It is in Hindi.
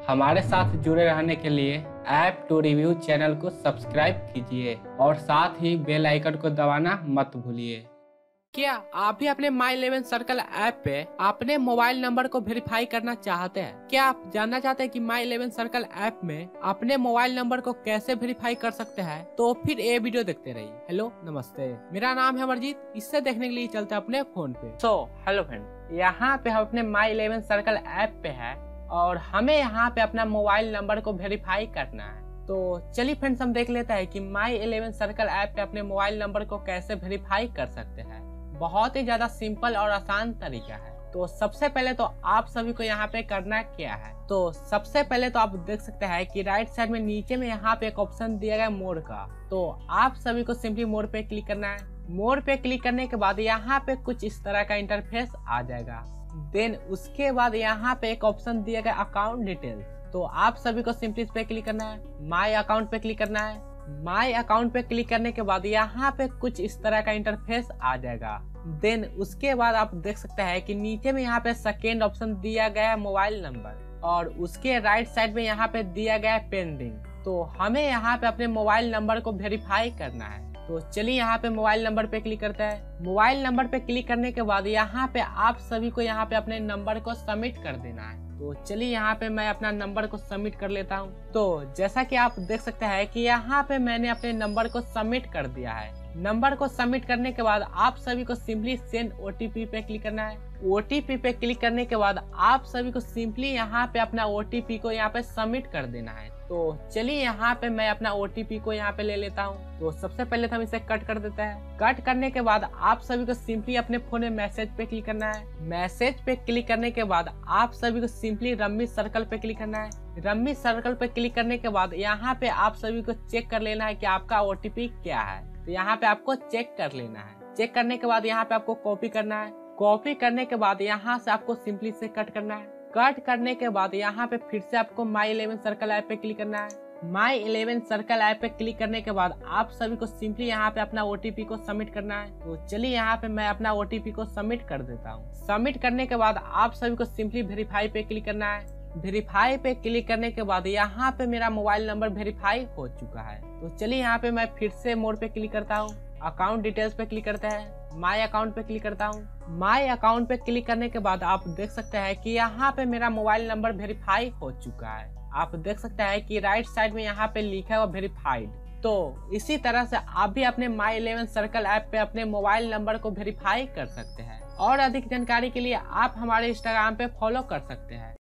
हमारे साथ जुड़े रहने के लिए ऐप टू रिव्यू चैनल को सब्सक्राइब कीजिए और साथ ही बेल आइकन को दबाना मत भूलिए। क्या आप भी अपने माई 11 सर्कल ऐप पे अपने मोबाइल नंबर को वेरीफाई करना चाहते हैं? क्या आप जानना चाहते हैं कि माई 11 सर्कल ऐप में अपने मोबाइल नंबर को कैसे वेरीफाई कर सकते हैं? तो फिर ये वीडियो देखते रहिए। हेलो नमस्ते, मेरा नाम है अमरजीत। इससे देखने के लिए चलते हैं अपने फोन पे। हेलो फ्रेंड, यहाँ पे हम अपने माई 11 सर्कल ऐप पे है और हमें यहाँ पे अपना मोबाइल नंबर को वेरीफाई करना है। तो चलिए फ्रेंड्स, हम देख लेते हैं कि माई 11 सर्कल ऐप पे अपने मोबाइल नंबर को कैसे वेरीफाई कर सकते हैं। बहुत ही ज्यादा सिंपल और आसान तरीका है। तो सबसे पहले तो आप सभी को यहाँ पे करना क्या है, तो सबसे पहले तो आप देख सकते हैं कि राइट साइड में नीचे में यहाँ पे एक ऑप्शन दिया गया है मोर का। तो आप सभी को सिंपली मोर पे क्लिक करना है। मोर पे क्लिक करने के बाद यहाँ पे कुछ इस तरह का इंटरफेस आ जाएगा। देन उसके बाद यहाँ पे एक ऑप्शन दिया गया अकाउंट डिटेल्स। तो आप सभी को सिंपली इस पे क्लिक करना है। माई अकाउंट पे क्लिक करना है। माई अकाउंट पे क्लिक करने के बाद यहाँ पे कुछ इस तरह का इंटरफेस आ जाएगा। देन उसके बाद आप देख सकते हैं कि नीचे में यहाँ पे सेकेंड ऑप्शन दिया गया है मोबाइल नंबर और उसके राइट साइड में यहाँ पे दिया गया है पेंडिंग। तो हमें यहाँ पे अपने मोबाइल नंबर को वेरीफाई करना है। तो चलिए यहाँ पे मोबाइल नंबर पे क्लिक करते हैं। मोबाइल नंबर पे क्लिक करने के बाद यहाँ पे आप सभी को यहाँ पे अपने नंबर को सबमिट कर देना है। तो चलिए यहाँ पे मैं अपना नंबर को सबमिट कर लेता हूँ। तो जैसा कि आप देख सकते हैं कि यहाँ पे मैंने अपने नंबर को सबमिट कर दिया है। नंबर को सबमिट करने के बाद आप सभी को सिंपली सेंड ओटीपी पे क्लिक करना है। ओटीपी पे क्लिक करने के बाद आप सभी को सिंपली यहाँ पे अपना ओटीपी को यहाँ पे सबमिट कर देना है। तो चलिए यहाँ पे मैं अपना ओटीपी को यहाँ पे ले लेता हूँ। तो सबसे पहले तो हम इसे कट कर देते हैं। कट करने के बाद आप सभी को सिंपली अपने फोन में मैसेज पे क्लिक करना है। मैसेज पे क्लिक करने के बाद आप सभी को सिंपली रम्मी सर्कल पे क्लिक करना है। रम्मी सर्कल पे क्लिक करने के बाद यहाँ पे आप सभी को चेक कर लेना है कि आपका ओटीपी क्या है। तो यहाँ पे आपको चेक कर लेना है। चेक करने के बाद यहाँ पे आपको कॉपी करना है। कॉपी करने के बाद यहाँ से आपको सिंपली से कट करना है। कट करने के बाद यहाँ पे फिर से आपको माई 11 सर्कल ऐप पे क्लिक करना है। माई 11 सर्कल ऐप पे क्लिक करने के बाद आप सभी को सिंपली यहाँ पे अपना ओटीपी को सबमिट करना है। तो चलिए यहाँ पे मैं अपना ओटीपी को सबमिट कर देता हूँ। सबमिट करने के बाद आप सभी को सिंपली वेरीफाई पे क्लिक करना है। वेरीफाई पे क्लिक करने के बाद यहाँ पे मेरा मोबाइल नंबर वेरीफाई हो चुका है। तो चलिए यहाँ पे मैं फिर से मोर पे क्लिक करता हूँ। अकाउंट डिटेल्स पे क्लिक करते हैं। माई अकाउंट पे क्लिक करता हूँ। माई अकाउंट पे क्लिक करने के बाद आप देख सकते हैं कि यहाँ पे मेरा मोबाइल नंबर वेरीफाई हो चुका है। आप देख सकते हैं कि राइट साइड में यहाँ पे लिखा हुआ वेरीफाइड। तो इसी तरह से आप भी अपने माई 11 सर्कल ऐप पे अपने मोबाइल नंबर को वेरीफाई कर सकते हैं। और अधिक जानकारी के लिए आप हमारे इंस्टाग्राम पे फॉलो कर सकते हैं।